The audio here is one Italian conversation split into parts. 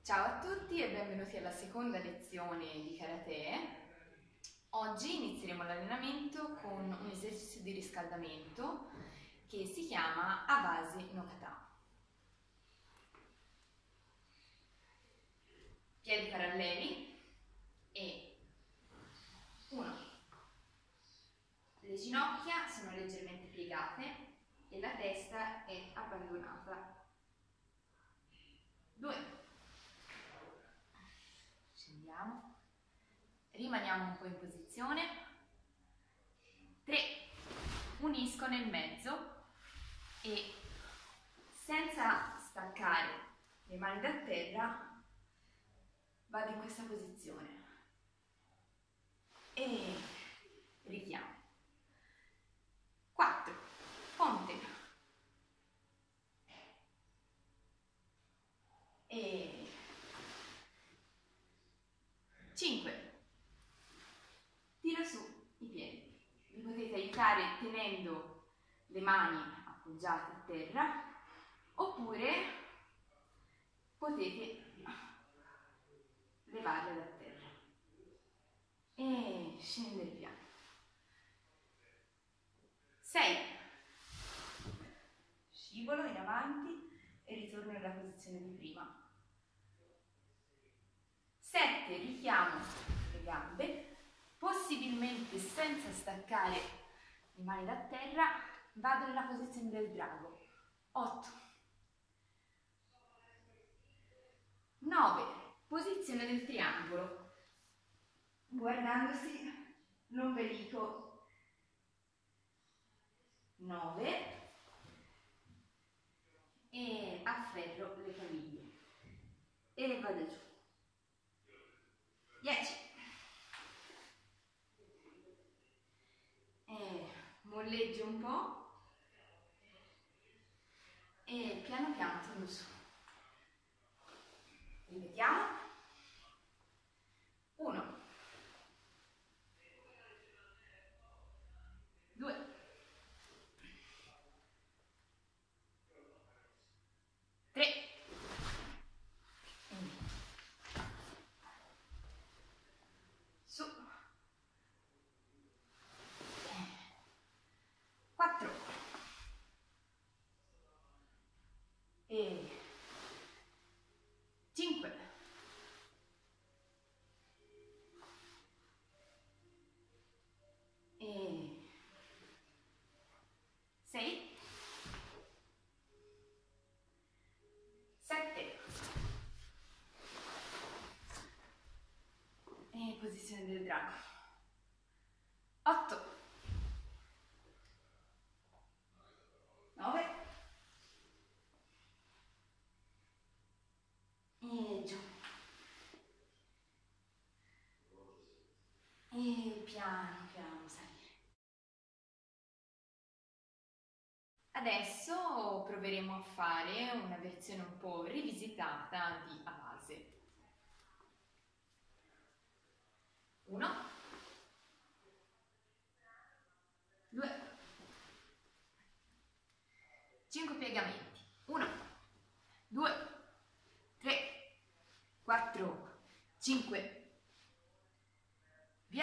Ciao a tutti e benvenuti alla seconda lezione di Karate. Oggi inizieremo l'allenamento con un esercizio di riscaldamento che si chiama Awase no Kata. Piedi paralleli e 1. Le ginocchia sono leggermente piegate e la testa è abbandonata. 2. Scendiamo, rimaniamo un po' in posizione. 3. Unisco nel mezzo e senza staccare le mani da terra vado in questa posizione e richiamo. 4. Ponte e 5. Tiro su i piedi. Vi potete aiutare tenendo le mani appoggiate a terra oppure potete levarle da terra e scendere piano. 6. Scivolo in avanti e ritorno nella posizione di prima. 7. Richiamo le gambe, possibilmente senza staccare le mani da terra, vado nella posizione del drago. 8. 9. Posizione del triangolo, guardandosi l'ombelico. 9. E afferro le caviglie e vado giù. 10. E molleggio un po' e piano piano torno su. Ripetiamo. 1. 2. 3. 4 e 5 e 6 7 e posizione del drago. 8 9 e giù e piano piano salire. Adesso proveremo a fare una versione un po' rivisitata di Awase. 1 2 5 piegamenti. 1 2 3 4 5 via.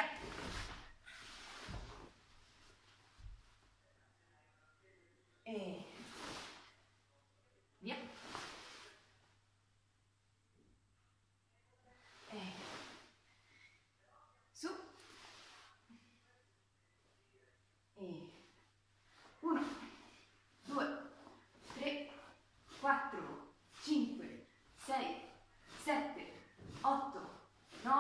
E via. E su. E 1 2 3 4 5 6 7 8 9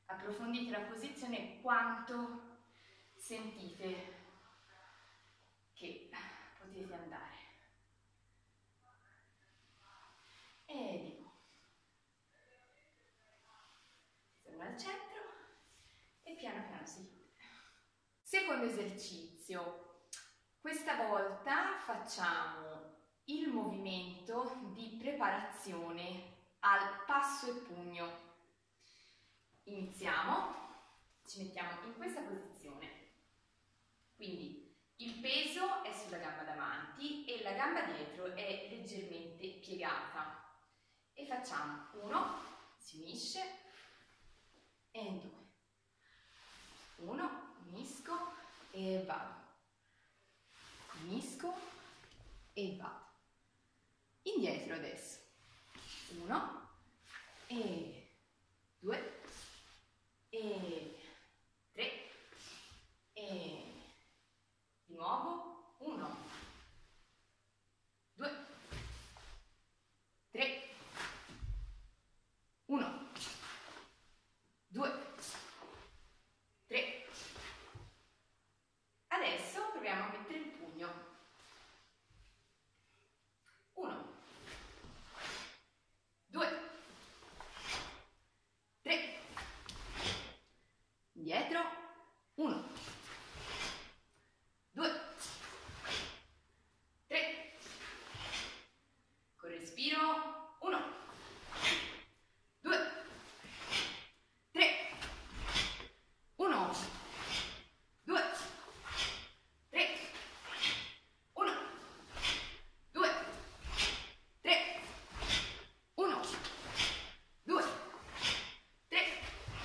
approfondite la posizione quanto sentite che potete andare. E di nuovo. Siamo al centro e piano piano si chiude. Secondo esercizio. Questa volta facciamo il movimento di preparazione al passo e pugno. Iniziamo, ci mettiamo in questa posizione, quindi il peso è sulla gamba davanti e la gamba dietro è leggermente piegata e facciamo 1, si unisce e 2, 1, unisco e vado, unisco e vado, indietro adesso, 1 e 2 e 3 e di nuovo 1, 2, 3, 1, 2, 3. Adesso proviamo a mettere il pugno. 1, 2, 3, indietro, 1, 2, 3, con respiro, 1, 2, 3, 1, 2, 3, 1, 2, 3, 1, 2, 3.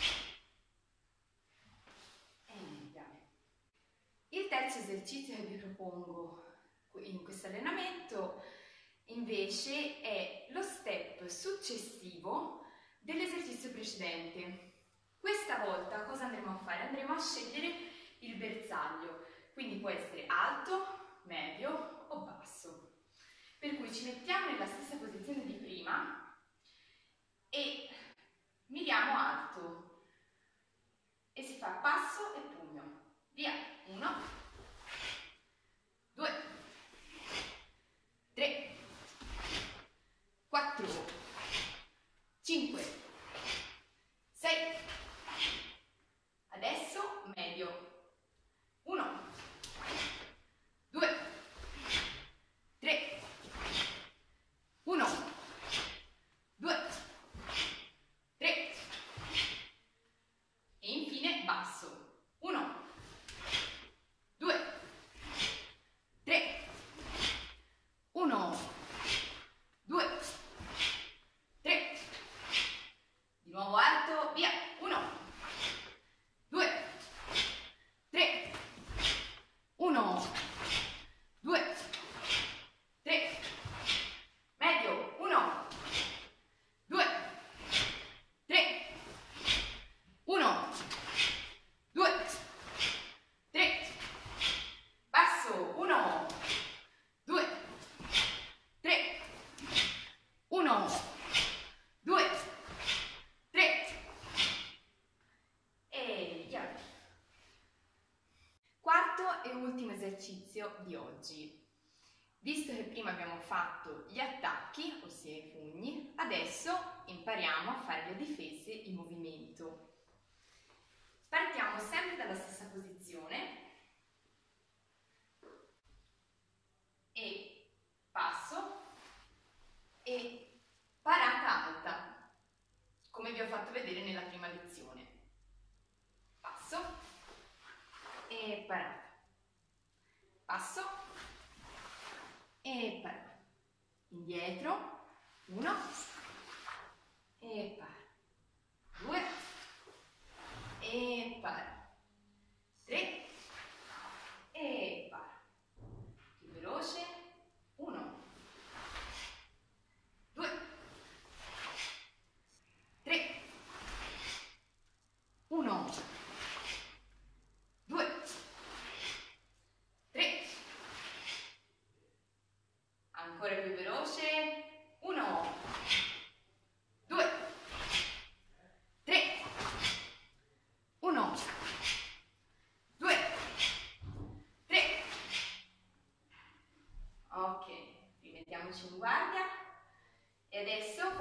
Il terzo esercizio che vi propongo in questo allenamento invece è lo step successivo dell'esercizio precedente. Questa volta cosa andremo a fare? Andremo a scegliere il bersaglio, quindi può essere alto, medio o basso. Per cui ci mettiamo nella stessa posizione di prima e miriamo alto e si fa passo e pugno. Via, 1, 2, 3, 4, 5, 6. Adesso medio. 1, 2, 3, 1, 2, 3. E infine basso. 1, 2, 3, 1, 2, 3, di nuovo alto, via, 1, 2, 3, 1, 2, 3, medio, 1, 2, 3, 1, 2, 3, basso, 1, 2, 3, 1, 2, 3 e via. Quarto e ultimo esercizio di oggi. Visto che prima abbiamo fatto gli attacchi, ossia i pugni, adesso impariamo a fare le difese in movimento. Partiamo sempre dalla stessa posizione e passo e parata alta, come vi ho fatto vedere nella prima lezione. Passo e parata, passo e parata, indietro, 1 e para, 2 e para, 3 e para, più veloce, 1, 2, 3, 1, 2, 3, ancora più veloce, 1, 2, 3,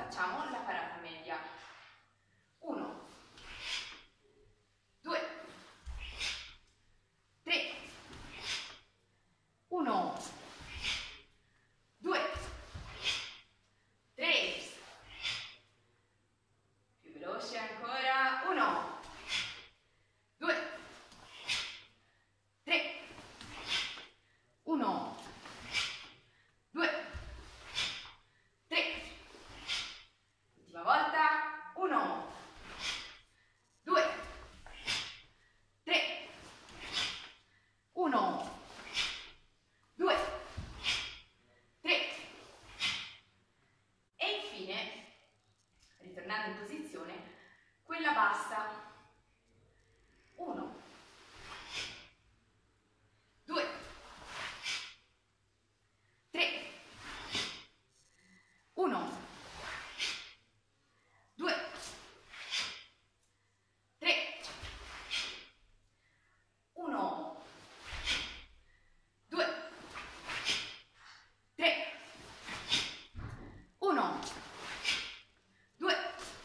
facciamo la parata media. 1, 2, 3, 1, 2, 3, più veloce ancora, 1, 2, 3, 1, 2, 3, ultima volta, 1, 2, 3, 1, 2, 3 e infine, ritornando in posizione, quella bassa. 1, 2, 3, 1, 2, 3, 1, 2, 3, 1, 2,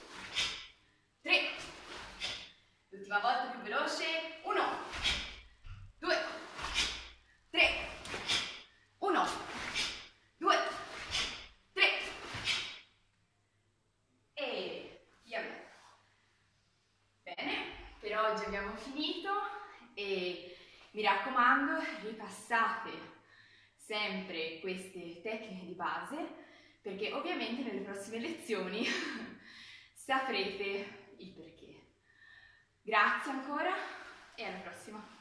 3, l'ultima volta più veloce, 1, 2, 3, 1, 2, 3 e via. Bene, per oggi abbiamo finito e mi raccomando, ripassate sempre queste tecniche di base perché ovviamente nelle prossime lezioni saprete il perché. Grazie ancora e alla prossima!